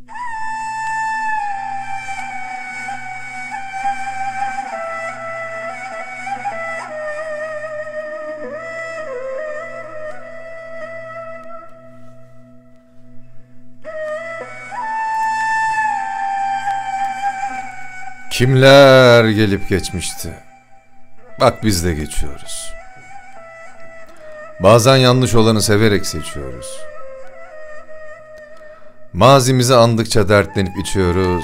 Kimler gelip geçmişti. Bak biz de geçiyoruz. Bazen yanlış olanı severek seçiyoruz. Mazimizi andıkça dertlenip içiyoruz.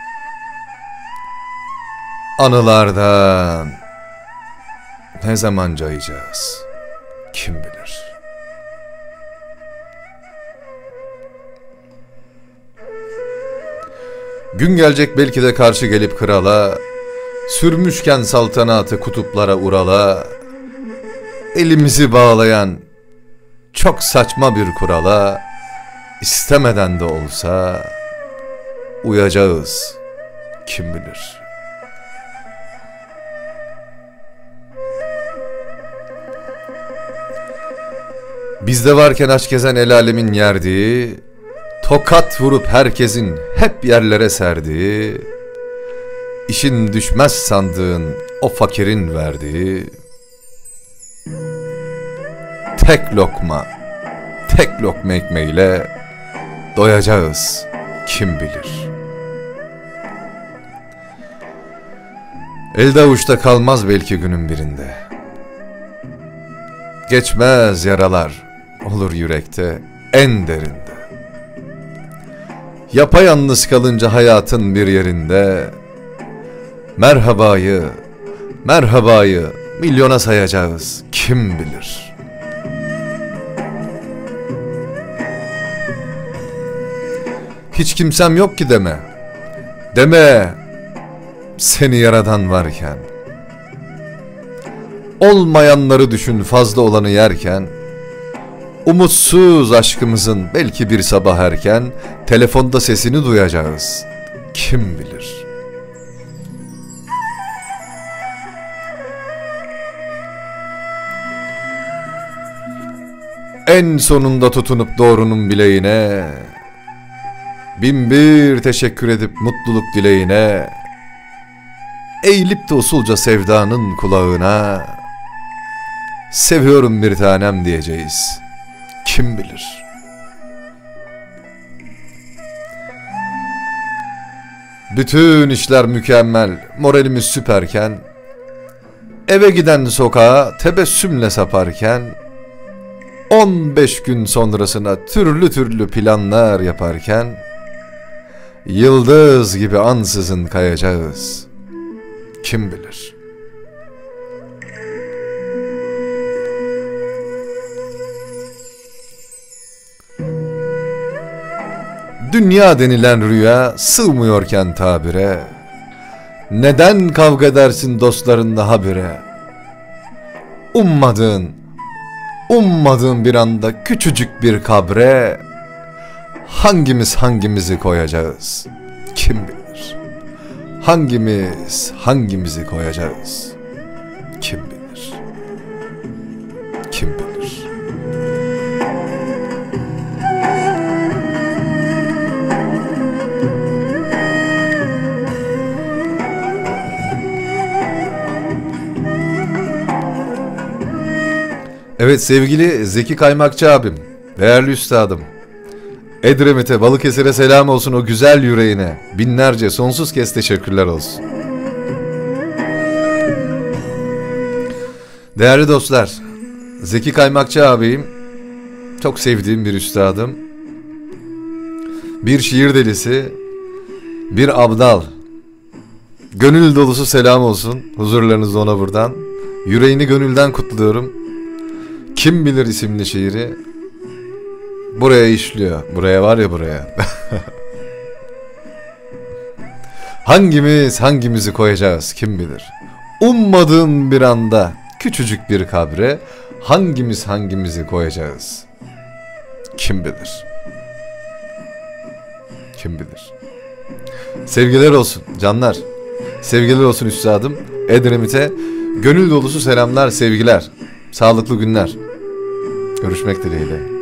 Anılardan ne zaman cayacağız? Kim bilir? Gün gelecek belki de karşı gelip krala, sürmüşken saltanatı kutuplara Ural'a, elimizi bağlayan çok saçma bir kurala, istemeden de olsa uyacağız, kim bilir? Bizde varken aşk gezen el alemin yerdiği, tokat vurup herkesin hep yerlere serdiği, işin düşmez sandığın o fakirin verdiği, tek lokma ekmeğiyle doyacağız, kim bilir? Elde avuçta kalmaz belki günün birinde. Geçmez yaralar olur yürekte en derinde. Yapayalnız kalınca hayatın bir yerinde, merhabayı milyona sayacağız, kim bilir? Hiç kimsem yok ki deme seni yaradan varken. Olmayanları düşün fazla olanı yerken, umutsuz aşkımızın belki bir sabah erken, telefonda sesini duyacağız, kim bilir? En sonunda tutunup doğrunun bileğine, bin bir teşekkür edip mutluluk dileğine, eğilip de usulca sevdanın kulağına, seviyorum bir tanem diyeceğiz, kim bilir? Bütün işler mükemmel, moralimiz süperken, eve giden sokağa tebessümle saparken, 15 gün sonrasına türlü planlar yaparken, yıldız gibi ansızın kayacağız, kim bilir? Dünya denilen rüya sığmıyorken tabire, neden kavga edersin dostlarınla habire? Ummadığın bir anda küçücük bir kabre, hangimizi koyacağız, kim bilir? Hangimizi koyacağız, kim bilir? Kim bilir? Evet sevgili Zeki Kaymakçı abim, değerli üstadım, Edremit'e, Balıkesir'e selam olsun, o güzel yüreğine binlerce sonsuz kez teşekkürler olsun. Değerli dostlar, Zeki Kaymakçı abim çok sevdiğim bir üstadım, bir şiir delisi, bir abdal. Gönül dolusu selam olsun huzurlarınızda ona buradan. Yüreğini gönülden kutluyorum. Kim bilir isimli şiiri buraya işliyor. Buraya var ya, buraya. Hangimizi koyacağız, kim bilir? Ummadığım bir anda küçücük bir kabre hangimizi koyacağız, kim bilir? Kim bilir? Sevgiler olsun canlar. Sevgiler olsun üstadım. Edremit'e gönül dolusu selamlar, sevgiler. Sağlıklı günler. Görüşmek dileğiyle.